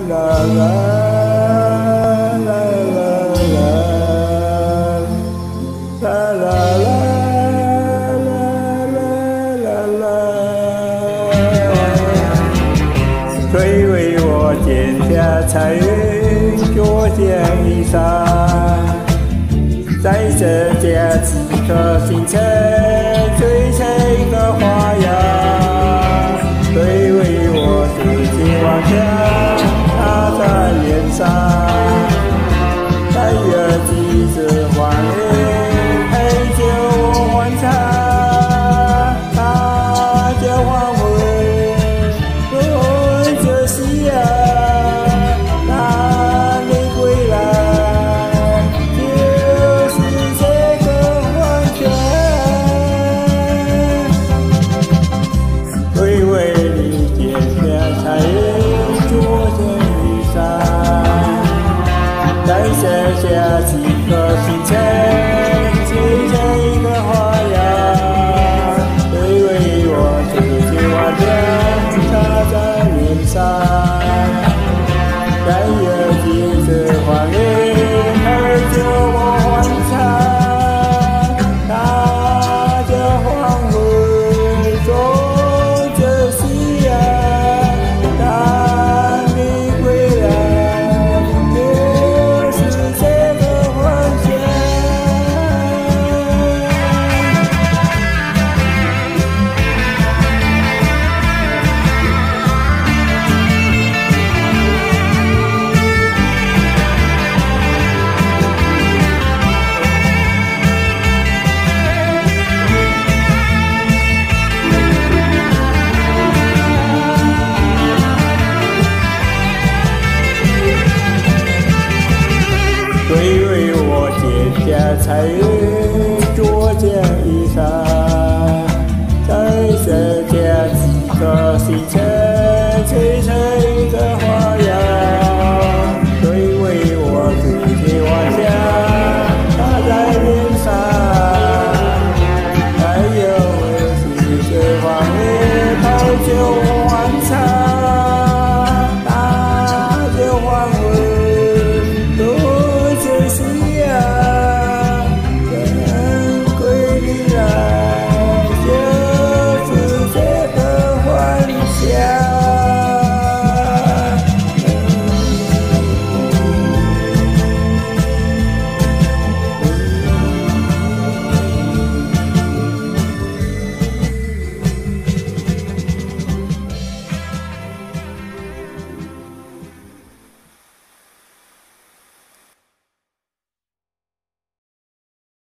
谁为我剪下彩云，着件衣裳？在这家几颗星辰，吹成一个花样。谁为我拾起望乡，踏在脸上？在有几次黄昏，陪酒我欢唱，他叫黄昏。写下几颗星辰，吹成一个花样。谁为我拾起望乡，踏在脸上？但有几次黄昏，陪酒我欢唱。他叫黄昏，中着夕阳。当你归来，谁为我剪下彩云，着件衣裳？在这家几颗星辰，吹成一个花样。谁为我拾起望乡，踏在脸上？还有几次黄昏，陪酒